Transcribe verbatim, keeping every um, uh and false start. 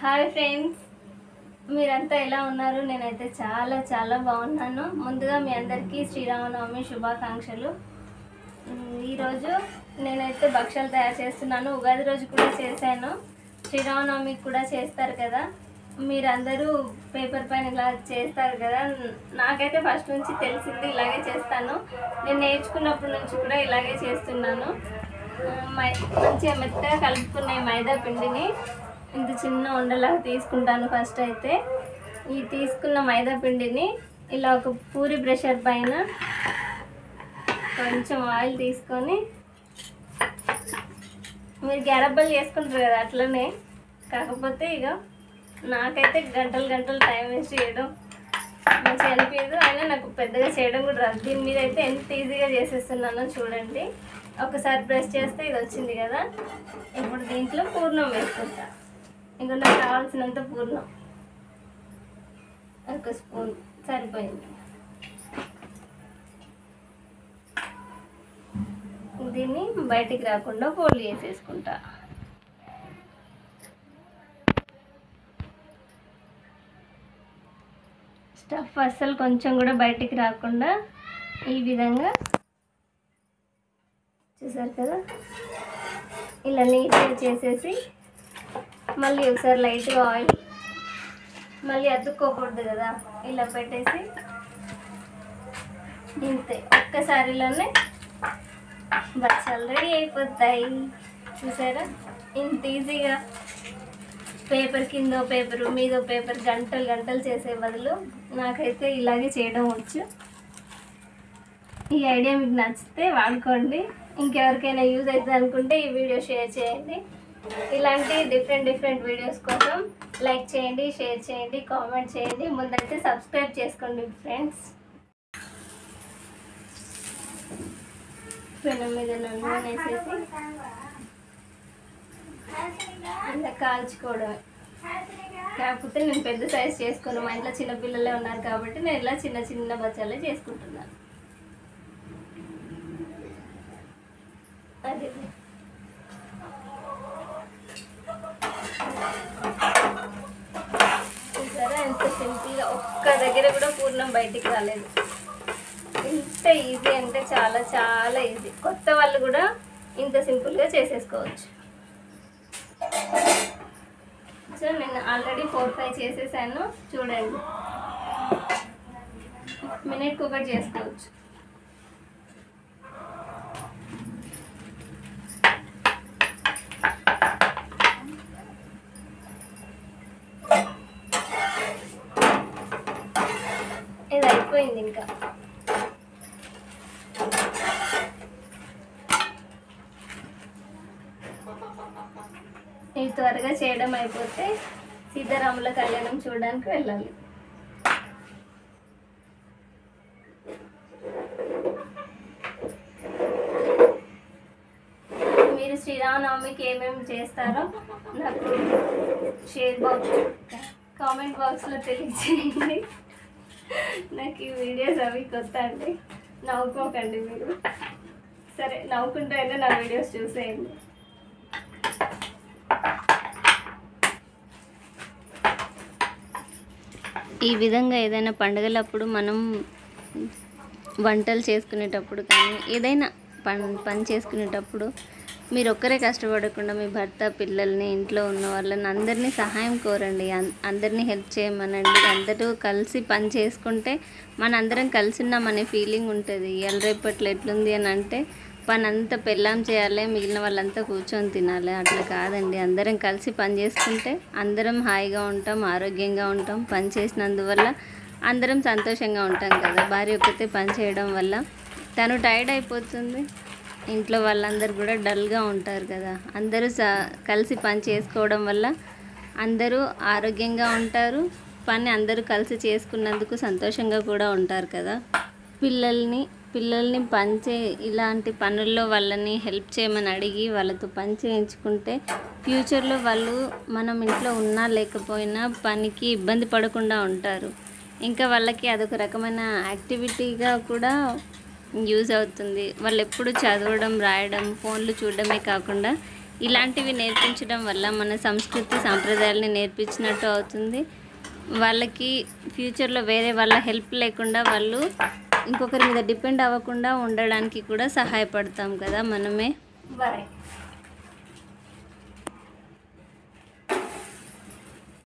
Hi friends, మీరంతా ఎలా ఉన్నారు? నేనైతే చాలా చాలా బాగున్నాను. ముందుగా మీ అందరికీ శ్రీరామనవమి శుభాకాంక్షలు. ఈరోజు నేనైతే భక్షాలు తయారు చేస్తున్నాను. ఉగాది రోజు కూడా చేశాను, శ్రీరామనవమికి కూడా చేస్తారు కదా. మీరందరూ పేపర్ పైన ఇలా చేస్తారు కదా. నాకైతే ఫస్ట్ నుంచి తెలిసింది ఇలాగే చేస్తాను. నేను నేర్చుకున్నప్పటి నుంచి కూడా ఇలాగే చేస్తున్నాను. మై మంచిగా మెత్తగా కలుపుకునే మైదా పిండిని ఇంత చిన్న ఉండలాగా తీసుకుంటాను. ఫస్ట్ అయితే ఈ తీసుకున్న మైదా పిండిని ఇలా ఒక పూరి ప్రెషర్ పైన కొంచెం ఆయిల్ తీసుకొని, మీరు గరబ్బలు చేసుకుంటారు కదా అట్లనే, కాకపోతే ఇక నాకైతే గంటలు గంటలు టైం వేస్ట్ చేయడం మంచిగా అనిపించదు. అయినా నాకు పెద్దగా చేయడం కూడా రాదు. దీని మీద అయితే ఎంత ఈజీగా చేసేస్తున్నానో చూడండి. ఒకసారి ప్రెస్ చేస్తే ఇది వచ్చింది కదా. ఇప్పుడు దీంట్లో పూర్ణం వేసుకుంటా. ఇంకా నాకు కావాల్సినంత పూర్ణం ఒక స్పూన్ సరిపోయింది. దీన్ని బయటికి రాకుండా ఫోల్డ్ చేసేసుకుంటా. స్టఫ్ అస్సలు కొంచెం కూడా బయటికి రాకుండా ఈ విధంగా చూసారు కదా, ఇలా నీట్గా చేసేసి మళ్ళీ ఒకసారి లైట్గా ఆయిల్, మళ్ళీ అతుక్కోకూడదు కదా, ఇలా పెట్టేసి ఇంతే ఒక్కసారిలోనే భక్షాలు రెడీ అయిపోతాయి. చూసారా ఇంత ఈజీగా. పేపర్ కిందో పేపరు మీదో పేపర్ గంటలు గంటలు చేసే బదులు నాకైతే ఇలాగే చేయడం వచ్చు. ఈ ఐడియా మీకు నచ్చితే వాడుకోండి. ఇంకెవరికైనా యూజ్ అవుతుంది అనుకుంటే ఈ వీడియో షేర్ చేయండి. ఇలాంటి డిఫరెంట్ డిఫరెంట్ వీడియోస్ కోసం లైక్ చేయండి, షేర్ చేయండి, కామెంట్ చేయండి. ముందైతే సబ్స్క్రైబ్ చేసుకోండి ఫ్రెండ్స్. పెనం మీద నూనె వేసేసి ఇలా కాల్చుకోవడమే. కాకపోతే నేను పెద్ద సైజ్ చేసుకోను, మా ఇంట్లో చిన్నపిల్లలే ఉన్నారు కాబట్టి నేను ఇలా చిన్న చిన్న బచ్చాలే చేసుకుంటున్నాను. అదే చూసారా ఎంత సింపుల్గా, ఒక్క దగ్గర కూడా పూర్ణం బయటికి రాలేదు. ఇంత ఈజీ అంటే చాలా చాలా ఈజీ. కొత్త వాళ్ళు కూడా ఇంత సింపుల్గా చేసేసుకోవచ్చు. సో నేను ఆల్రెడీ ఫోర్ ఫైవ్ చేసేసాను చూడండి. మినిట్కి ఒకటి చేసుకోవచ్చు. ఇది అయిపోయింది. ఇంకా ఇది త్వరగా చేయడం అయిపోతే సీతారాముల కళ్యాణం చూడడానికి వెళ్ళాలి. మీరు శ్రీరామనవమికి ఏమేమి చేస్తారో నాకు షేర్ బాక్స్ కామెంట్ బాక్స్లో తెలియజేయండి. నాకు ఈ వీడియోస్ అవి కొత్త అండి, నవ్వుకోకండి మీరు. సరే నవ్వుకుంటూ అయితే నా వీడియోస్ చూసేయండి. ఈ విధంగా ఏదైనా పండుగలప్పుడు మనం వంటలు చేసుకునేటప్పుడు కానీ ఏదైనా పని పని చేసుకునేటప్పుడు మీరు ఒక్కరే కష్టపడకుండా మీ భర్త, పిల్లల్ని, ఇంట్లో ఉన్న వాళ్ళని అందరినీ సహాయం కోరండి. అందరినీ హెల్ప్ చేయమనండి. అందరూ కలిసి పని చేసుకుంటే మన అందరం కలిసి ఉన్నామనే ఫీలింగ్ ఉంటుంది. ఇవాళ రేపట్లో ఎట్లుంది అని అంటే పని అంతా పెళ్ళాం చేయాలి, మిగిలిన వాళ్ళంతా కూర్చొని తినాలి. అట్లా కాదండి, అందరం కలిసి పని చేసుకుంటే అందరం హాయిగా ఉంటాం, ఆరోగ్యంగా ఉంటాం. పని చేసినందువల్ల అందరం సంతోషంగా ఉంటాం కదా. భార్య ఒక్కతే పని చేయడం వల్ల తను టైర్డ్ అయిపోతుంది, ఇంట్లో వాళ్ళందరూ కూడా డల్గా ఉంటారు కదా. అందరూ స కలిసి పని చేసుకోవడం వల్ల అందరూ ఆరోగ్యంగా ఉంటారు. పని అందరూ కలిసి చేసుకున్నందుకు సంతోషంగా కూడా ఉంటారు కదా. పిల్లల్ని పిల్లల్ని పని చే ఇలాంటి పనుల్లో వాళ్ళని హెల్ప్ చేయమని అడిగి వాళ్ళతో పని చేయించుకుంటే ఫ్యూచర్లో వాళ్ళు మనం ఇంట్లో ఉన్నా లేకపోయినా పనికి ఇబ్బంది పడకుండా ఉంటారు. ఇంకా వాళ్ళకి అదొక రకమైన యాక్టివిటీగా కూడా యూజ్ అవుతుంది. వాళ్ళు ఎప్పుడు చదవడం, రాయడం, ఫోన్లు చూడడమే కాకుండా ఇలాంటివి నేర్పించడం వల్ల మన సంస్కృతి సాంప్రదాయాలని నేర్పించినట్టు అవుతుంది. వాళ్ళకి ఫ్యూచర్లో వేరే వాళ్ళ హెల్ప్ లేకుండా వాళ్ళు ఇంకొకరి మీద డిపెండ్ అవ్వకుండా ఉండడానికి కూడా సహాయపడతాం కదా మనమే. బాయ్.